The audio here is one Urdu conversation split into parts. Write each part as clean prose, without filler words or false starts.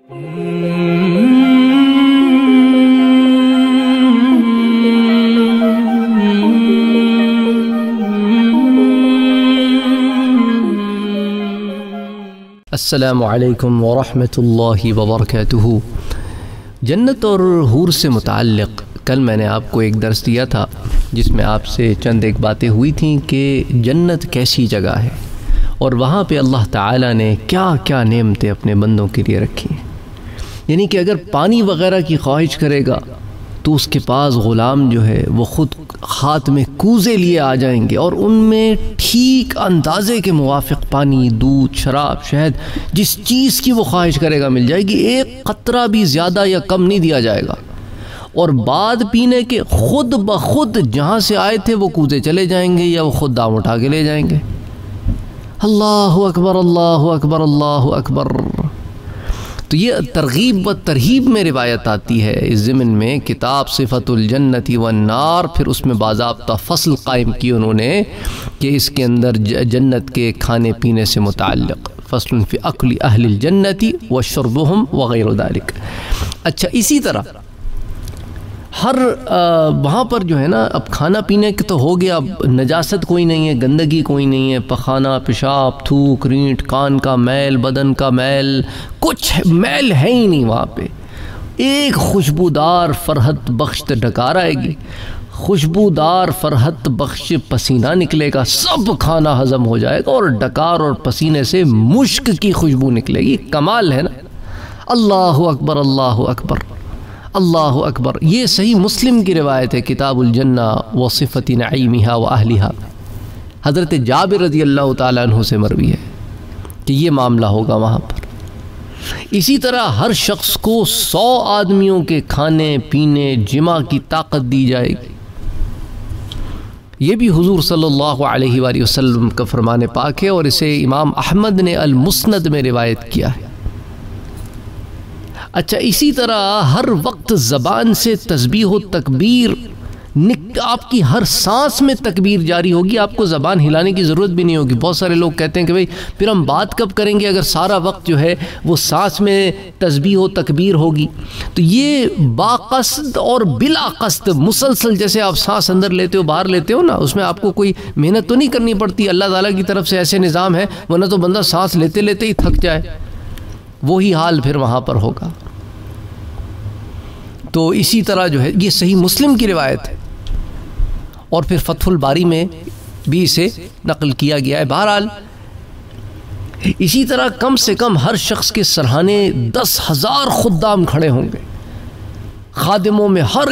السلام علیکم ورحمۃ اللہ وبرکاتہ۔ جنت اور حور سے متعلق کل میں نے آپ کو ایک درس دیا تھا جس میں آپ سے چند ایک باتیں ہوئی تھیں کہ جنت کیسی جگہ ہے اور وہاں پہ اللہ تعالیٰ نے کیا کیا نعمتیں اپنے بندوں کے لیے رکھی ہیں۔ یعنی کہ اگر پانی وغیرہ کی خواہش کرے گا تو اس کے پاس غلام جو ہے وہ خود ہاتھ میں کوزے لیے آ جائیں گے اور ان میں ٹھیک اندازے کے موافق پانی، دودھ، شراب، شہد، جس چیز کی وہ خواہش کرے گا مل جائے گی۔ ایک قطرہ بھی زیادہ یا کم نہیں دیا جائے گا، اور بعد پینے کے خود بخود جہاں سے آئے تھے وہ کوزے چلے جائیں گے یا وہ خود دام اٹھا کے لے جائیں گے۔ اللہ اکبر، اللہ اکبر، اللہ اکبر۔ تو یہ ترغیب و ترہیب میں روایت آتی ہے اس ضمن میں کتاب صفت الجنت والنار، پھر اس میں باضابطہ فصل قائم کی انہوں نے کہ اس کے اندر جنت کے کھانے پینے سے متعلق فصل فی اکل اہل الجنت وشربہم وغیر ذالک۔ اچھا، اسی طرح ہر وہاں پر جو ہے نا اب کھانا پینے کے تو ہو گیا، اب نجاست کوئی نہیں ہے، گندگی کوئی نہیں ہے، پخانہ، پیشاب، تھوک، رینٹ، کان کا میل، بدن کا میل، کچھ میل ہے ہی نہیں وہاں پہ۔ ایک خوشبودار فرحت بخش ڈکار آئے گی، خوشبودار فرحت بخش پسینہ نکلے گا، سب کھانا ہضم ہو جائے گا اور ڈکار اور پسینے سے مشک کی خوشبو نکلے گی۔ کمال ہے نا۔ اللہ اکبر، اللہ اکبر، اللہ اکبر۔ یہ صحیح مسلم کی روایت ہے، کتاب الجنہ وصفت نعیمہا واہلہا۔ حضرت جابر رضی اللہ تعالیٰ عنہ سے مروی ہے کہ یہ معاملہ ہوگا وہاں پر۔ اسی طرح ہر شخص کو 100 آدمیوں کے کھانے پینے جمع کی طاقت دی جائے گی۔ یہ بھی حضور صلی اللہ علیہ وآلہ وسلم کا فرمان پاک ہے اور اسے امام احمد نے المسند میں روایت کیا ہے۔ اچھا، اسی طرح ہر وقت زبان سے تسبیح و تکبیر، آپ کی ہر سانس میں تکبیر جاری ہوگی، آپ کو زبان ہلانے کی ضرورت بھی نہیں ہوگی۔ بہت سارے لوگ کہتے ہیں کہ بھئی پھر ہم بات کب کریں گے اگر سارا وقت جو ہے وہ سانس میں تسبیح و تکبیر ہوگی؟ تو یہ باقصد اور بلا قصد مسلسل، جیسے آپ سانس اندر لیتے ہو باہر لیتے ہو نا، اس میں آپ کو کوئی محنت تو نہیں کرنی پڑتی، اللہ تعالیٰ کی طرف سے ایسے نظام ہے، ورنہ تو بندہ سانس لیتے لیتے ہی تھک جائے۔ وہی حال پھر وہاں پر ہوگا۔ تو اسی طرح جو ہے یہ صحیح مسلم کی روایت ہے اور پھر فتح الباری میں بھی اسے نقل کیا گیا ہے۔ بہرحال اسی طرح کم سے کم ہر شخص کے سرہانے 10,000 خدام کھڑے ہوں گے۔ خادموں میں ہر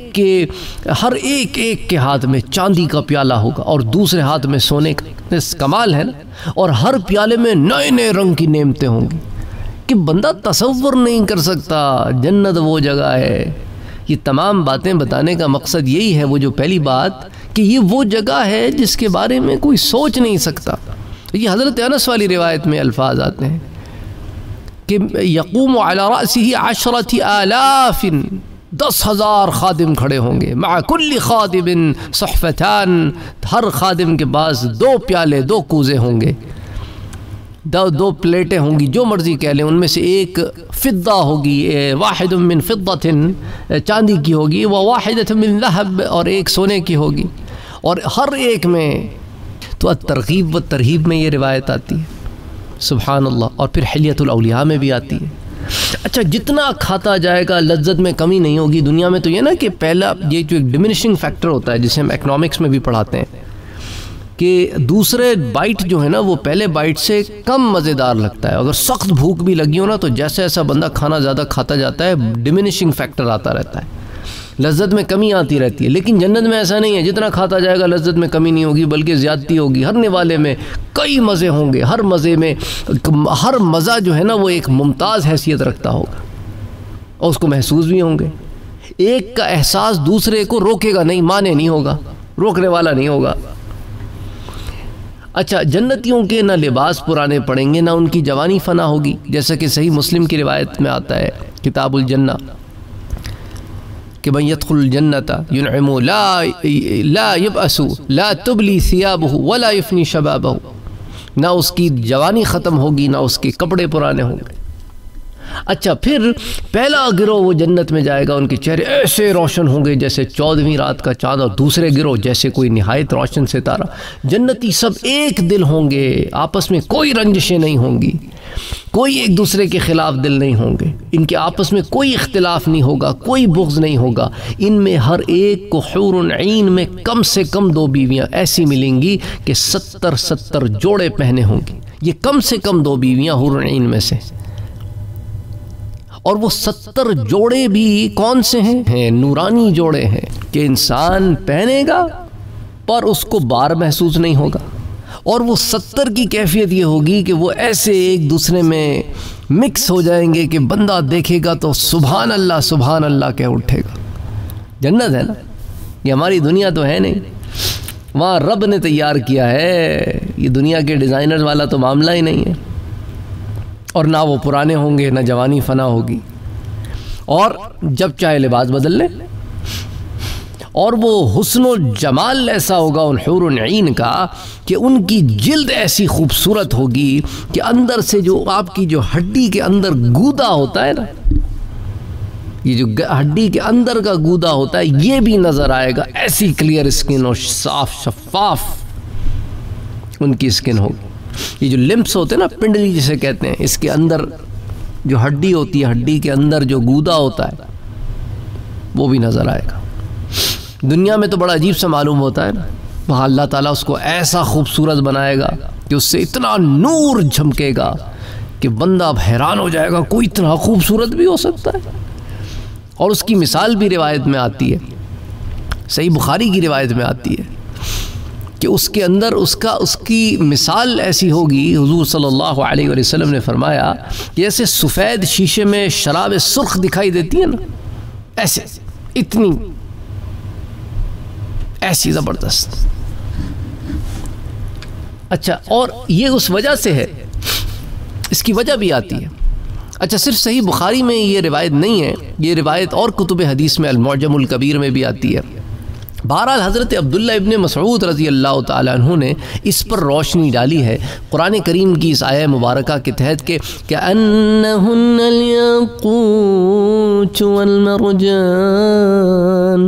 ایک کے ہاتھ میں چاندی کا پیالہ ہوگا اور دوسرے ہاتھ میں سونے کا۔ کمال ہے نا۔ اور ہر پیالے میں نئے نئے رنگ کی نعمتیں ہوں گی کہ بندہ تصور نہیں کر سکتا۔ جنت وہ جگہ ہے۔ یہ تمام باتیں بتانے کا مقصد یہی ہے، وہ جو پہلی بات کہ یہ وہ جگہ ہے جس کے بارے میں کوئی سوچ نہیں سکتا۔ یہ حضرت انس والی روایت میں الفاظ آتے ہیں کہ یقوم علی رأسہ 10,000، 10,000 خادم کھڑے ہوں گے، مع کل خادم صحفتان، ہر خادم کے پاس 2 پیالے، 2 کوزے ہوں گے، 2 پلیٹیں ہوں گی، جو مرضی کہہ لیں، ان میں سے ایک فضہ ہوگی، واحد من فضة چاندی کی ہوگی، وواحدة من ذهب اور ایک سونے کی ہوگی، اور ہر ایک میں تو ترغیب و ترہیب میں یہ روایت آتی ہے، سبحان اللہ۔ اور پھر حلیۃ الاولیاء میں بھی آتی ہے۔ اچھا، جتنا کھاتا جائے گا لذت میں کمی نہیں ہوگی۔ دنیا میں تو یہ نا کہ پہلا یہ جو ایک ڈیمینشنگ فیکٹر ہوتا ہے جسے ہم اکنامکس میں بھی پڑھاتے ہیں کہ دوسرے بائٹ جو ہے نا وہ پہلے بائٹ سے کم مزیدار لگتا ہے۔ اگر سخت بھوک بھی لگی ہو نا تو جیسا ایسا بندہ کھانا زیادہ کھاتا جاتا ہے، ڈیمینشنگ فیکٹر آتا رہتا ہے، لذت میں کمی آتی رہتی ہے۔ لیکن جنت میں ایسا نہیں ہے، جتنا کھاتا جائے گا لذت میں کمی نہیں ہوگی بلکہ زیادتی ہوگی۔ ہر نوالے میں کئی مزے ہوں گے، ہر مزے میں ہر مزہ جو ہے نا وہ ایک ممتاز حیثیت رکھتا ہوگا اور اس کو محسوس بھی ہوں گے۔ ایک کا احساس دوسرے کو روکے گا نہیں، مانے نہیں ہوگا، روکنے والا نہیں ہوگا۔ اچھا، جنتیوں کے نہ لباس پرانے پڑیں گے، نہ ان کی جوانی فنا ہوگی، جیسا کہ صحیح مسلم کی روایت میں آتا ہے کتاب الجنہ کہ من يدخل الجنت ينعم لا يبأس لا تبلی ثيابه ولا يفني شبابه، نہ اس کی جوانی ختم ہوگی نہ اس کے کپڑے پرانے ہوں گے۔ اچھا پھر پہلا گروہ وہ جنت میں جائے گا، ان کے چہرے ایسے روشن ہوں گے جیسے 14ویں رات کا چاند، اور دوسرے گروہ جیسے کوئی نہایت روشن ستارہ۔ جنتی سب ایک دل ہوں گے، آپس میں کوئی رنجشیں نہیں ہوں گی، کوئی ایک دوسرے کے خلاف دل نہیں ہوں گے، ان کے آپس میں کوئی اختلاف نہیں ہوگا، کوئی بغض نہیں ہوگا۔ ان میں ہر ایک کو حور عین میں کم سے کم 2 بیویاں ایسی ملیں گی کہ 70 جوڑے پہنے ہوں گی۔ یہ کم سے کم 2 بیویاں حور عین میں سے، اور وہ 70 جوڑے بھی کون سے ہیں؟ نورانی جوڑے ہیں کہ انسان پہنے گا پر اس کو بار محسوس نہیں ہوگا، اور وہ 70 کی کیفیت یہ ہوگی کہ وہ ایسے ایک دوسرے میں مکس ہو جائیں گے کہ بندہ دیکھے گا تو سبحان اللہ کہہ اٹھے گا۔ جنت ہے نا، یہ ہماری دنیا تو ہے نہیں، وہاں رب نے تیار کیا ہے، یہ دنیا کے ڈیزائنر والا تو معاملہ ہی نہیں ہے، اور نہ وہ پرانے ہوں گے، نہ جوانی فنا ہوگی، اور جب چاہے لباس بدل لیں، اور وہ حسن و جمال ایسا ہوگا ان حور عین کا کہ ان کی جلد ایسی خوبصورت ہوگی کہ اندر سے جو آپ کی جو ہڈی کے اندر گودا ہوتا ہے نا، یہ جو ہڈی کے اندر کا گودا ہوتا ہے یہ بھی نظر آئے گا، ایسی کلیئر اسکن اور صاف شفاف ان کی اسکن ہوگی۔ یہ جو لمپس ہوتے ہیں نا، پنڈلی جسے کہتے ہیں، اس کے اندر جو ہڈی ہوتی ہے، ہڈی کے اندر جو گودا ہوتا ہے وہ بھی نظر آئے گا۔ دنیا میں تو بڑا عجیب سا معلوم ہوتا ہے نا، وہاں اللہ تعالیٰ اس کو ایسا خوبصورت بنائے گا کہ اس سے اتنا نور جھمکے گا کہ بندہ اب حیران ہو جائے گا، کوئی اتنا خوبصورت بھی ہو سکتا ہے۔ اور اس کی مثال بھی روایت میں آتی ہے، صحیح بخاری کی روایت میں آتی ہے کہ اس کے اندر اس کی مثال ایسی ہوگی، حضور صلی اللہ علیہ وسلم نے فرمایا کہ جیسے سفید شیشے میں شراب سرخ دکھائی دیتی ہے نا، ایسے اتنی ایسی زبردست۔ اچھا، اور یہ اس وجہ سے ہے، اس کی وجہ بھی آتی ہے۔ اچھا، صرف صحیح بخاری میں یہ روایت نہیں ہے، یہ روایت اور کتب حدیث میں المعجم الکبیر میں بھی آتی ہے۔ بہرحال حضرت عبداللہ ابن مسعود رضی اللہ تعالیٰ عنہ نے اس پر روشنی ڈالی ہے قرآن کریم کی اس آیہ مبارکہ کے تحت کہ کأنہن الیاقوت والمرجان،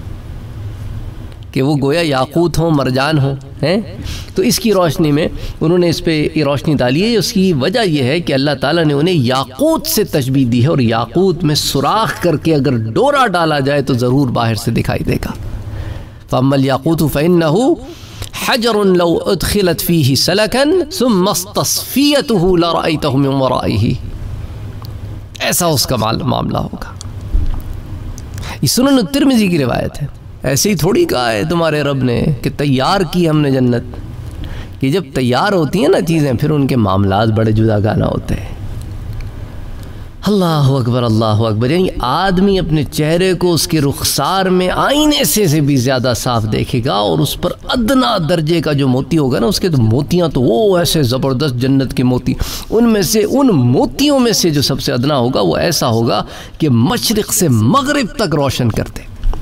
کہ وہ گویا یاقوت ہوں، مرجان ہوں، ہیں۔ تو اس کی روشنی میں انہوں نے اس پہ یہ روشنی ڈالی ہے۔ اس کی وجہ یہ ہے کہ اللہ تعالیٰ نے انہیں یاقوت سے تشبیہ دی ہے، اور یاقوت میں سوراخ کر کے اگر ڈورا ڈالا جائے تو ضرور باہر سے دکھائی دے گا۔ فَأَمَّا الْيَاقُوتُ فَإِنَّهُ حَجَرٌ لَوْ أُدْخِلَتْ فِيهِ سَلَكًا ثُمَّ اسْتَصْفِيَتُهُ لَرَأَيْتَهُ مِنْ وَرَائِهِ، ایسا اس کا معاملہ ہوگا۔ یہ سنن الترمذی کی روایت ہے، ایسے ہی تھوڑی کہا ہے تمہارے رب نے کہ تیار کی ہم نے جنت، کہ جب تیار ہوتی ہیں نا چیزیں پھر ان کے معاملات بڑے جدا گانا ہوتے ہیں۔ اللہ اکبر، اللہ اکبر، یعنی آدمی اپنے چہرے کو اس کے رخسار میں آئینے سے بھی زیادہ صاف دیکھے گا، اور اس پر ادنا درجے کا جو موتی ہوگا نا، اس کے تو موتیاں تو وہ ایسے زبردست جنت کے موتی، ان میں سے ان موتیوں میں سے جو سب سے ادنا ہوگا وہ ایسا ہوگا کہ مشرق سے مغرب تک روشن کرتے۔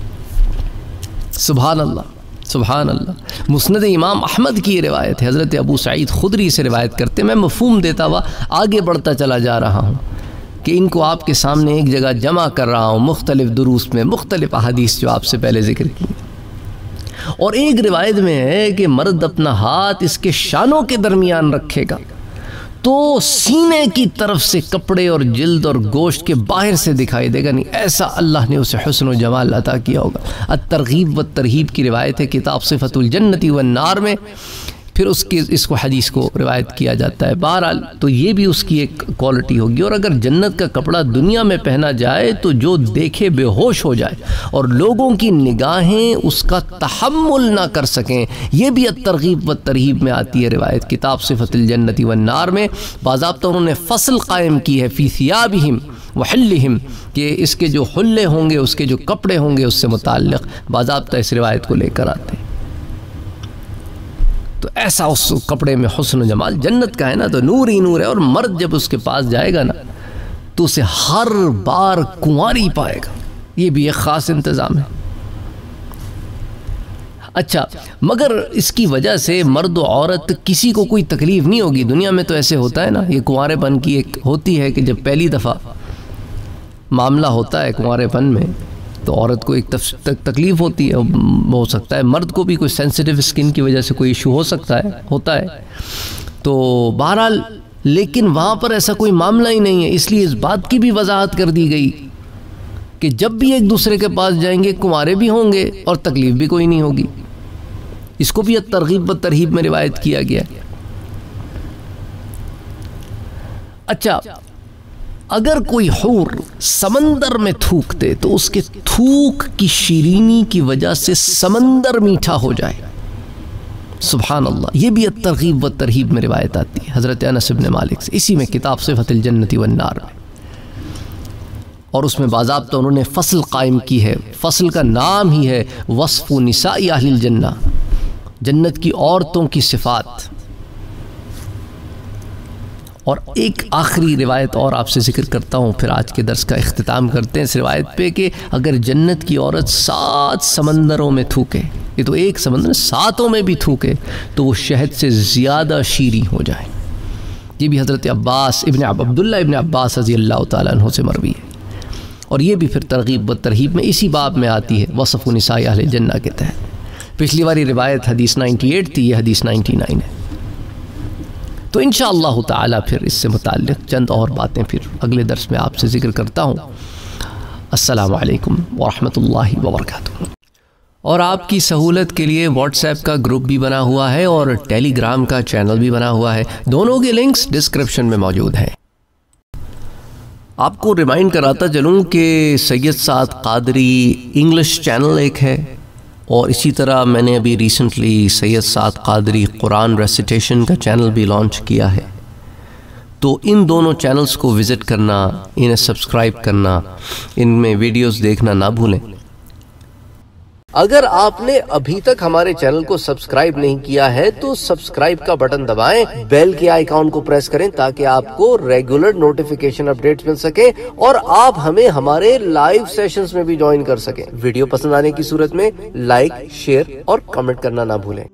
سبحان اللہ، سبحان اللہ۔ مسند امام احمد کی یہ روایت ہے، حضرت ابو سعید خدری سے روایت کرتے، میں مفہوم دیتا ہوا آگے بڑھتا چلا جا رہا ہوں کہ ان کو آپ کے سامنے ایک جگہ جمع کر رہا ہوں، مختلف دروس میں مختلف احادیث جو آپ سے پہلے ذکر کی۔ اور ایک روایت میں ہے کہ مرد اپنا ہاتھ اس کے شانوں کے درمیان رکھے گا تو سینے کی طرف سے کپڑے اور جلد اور گوشت کے باہر سے دکھائی دے گا، نہیں ایسا اللہ نے اسے حسن و جمال عطا کیا ہوگا۔ الترغیب والترہیب کی روایت ہے کتاب صفۃ الجنت والنار میں، پھر اس کو حدیث کو روایت کیا جاتا ہے۔ بہرحال تو یہ بھی اس کی ایک کوالٹی ہوگی۔ اور اگر جنت کا کپڑا دنیا میں پہنا جائے تو جو دیکھے بے ہوش ہو جائے، اور لوگوں کی نگاہیں اس کا تحمل نہ کر سکیں، یہ بھی الترغیب والترہیب میں آتی ہے روایت کتاب صفۃ الجنت والنار میں۔ باضابطہ انہوں نے فصل قائم کی ہے فی ثیابہم وحلہم، کہ اس کے جو حلے ہوں گے، اس کے جو کپڑے ہوں گے، اس سے متعلق باضابطہ اس روایت کو لے کر آتے ہیں۔ تو ایسا اس کپڑے میں حسن و جمال جنت کا ہے نا، تو نور ہی نور ہے۔ اور مرد جب اس کے پاس جائے گا نا تو اسے ہر بار کنواری پائے گا، یہ بھی ایک خاص انتظام ہے۔ اچھا، مگر اس کی وجہ سے مرد و عورت کسی کو کوئی تکلیف نہیں ہوگی۔ دنیا میں تو ایسے ہوتا ہے نا، یہ کنوارے پن کی ایک ہوتی ہے کہ جب پہلی دفعہ معاملہ ہوتا ہے کنوارے پن میں تو عورت کو ایک تکلیف ہوتی ہے، ہو سکتا ہے مرد کو بھی کوئی سینسیٹیو اسکن کی وجہ سے کوئی ایشو ہوتا ہے تو بہرحال، لیکن وہاں پر ایسا کوئی معاملہ ہی نہیں ہے، اس لیے اس بات کی بھی وضاحت کر دی گئی کہ جب بھی ایک دوسرے کے پاس جائیں گے کنوارے بھی ہوں گے اور تکلیف بھی کوئی نہیں ہوگی۔ اس کو بھی ترغیب و ترہیب میں روایت کیا گیا۔ اچھا، اگر کوئی حور سمندر میں تھوکتے تو اس کے تھوک کی شیرینی کی وجہ سے سمندر میٹھا ہو جائے، سبحان اللہ، یہ بھی ترغیب و ترہیب میں روایت آتی ہے حضرت انس بن مالک سے، اسی میں کتاب صفت الجنت والنار میں، اور اس میں باضابطہ انہوں نے فصل قائم کی ہے، فصل کا نام ہی ہے وصف نساء اہل الجنہ، جنت کی عورتوں کی صفات۔ اور ایک آخری روایت اور آپ سے ذکر کرتا ہوں، پھر آج کے درس کا اختتام کرتے ہیں اس روایت پہ کہ اگر جنت کی عورت 7 سمندروں میں تھوکے، یہ تو ایک سمندر 7 میں بھی تھوکے تو وہ شہد سے زیادہ شیریں ہو جائے۔ یہ بھی حضرت عبداللہ ابن عباس رضی اللہ تعالیٰ عنہ سے مروی ہے، اور یہ بھی پھر ترغیب و ترہیب میں اسی باب میں آتی ہے، وصف نساء اہل جنہ کے تحت۔ پچھلی والی روایت حدیث 98 تھی، یہ حدیث 99 ہے۔ تو انشاءاللہ تعالی پھر اس سے متعلق چند اور باتیں پھر اگلے درس میں آپ سے ذکر کرتا ہوں۔ السلام علیکم ورحمۃ اللہ وبرکاتہ۔ اور آپ کی سہولت کے لیے واٹس ایپ کا گروپ بھی بنا ہوا ہے اور ٹیلی گرام کا چینل بھی بنا ہوا ہے، دونوں کے لنکس ڈسکرپشن میں موجود ہیں۔ آپ کو ریمائنڈ کراتا چلوں کہ سید سعد قادری انگلش چینل ایک ہے، اور اسی طرح میں نے ابھی ریسنٹلی سید سعد قادری قرآن ریسیٹیشن کا چینل بھی لانچ کیا ہے، تو ان دونوں چینلز کو وزٹ کرنا، انہیں سبسکرائب کرنا، ان میں ویڈیوز دیکھنا نہ بھولیں۔ اگر آپ نے ابھی تک ہمارے چینل کو سبسکرائب نہیں کیا ہے تو سبسکرائب کا بٹن دبائیں، بیل کے آئیکن کو پریس کریں تاکہ آپ کو ریگولر نوٹیفیکیشن اپڈیٹس مل سکیں اور آپ ہمیں ہمارے لائیو سیشنز میں بھی جوائن کر سکیں۔ ویڈیو پسند آنے کی صورت میں لائک، شیئر اور کمنٹ کرنا نہ بھولیں۔